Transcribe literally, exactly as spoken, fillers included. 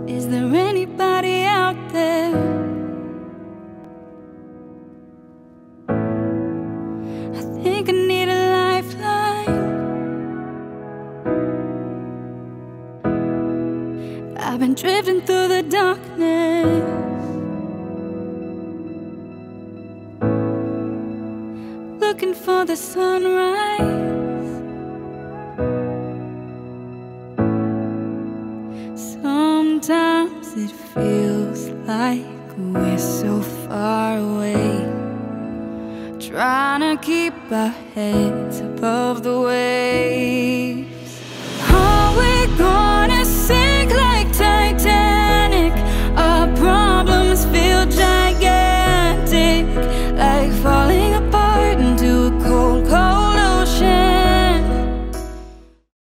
Is there anybody out there? I think I need a lifeline. I've been drifting through the darkness, looking for the sunrise. Sometimes it feels like we're so far away, trying to keep our heads above the waves.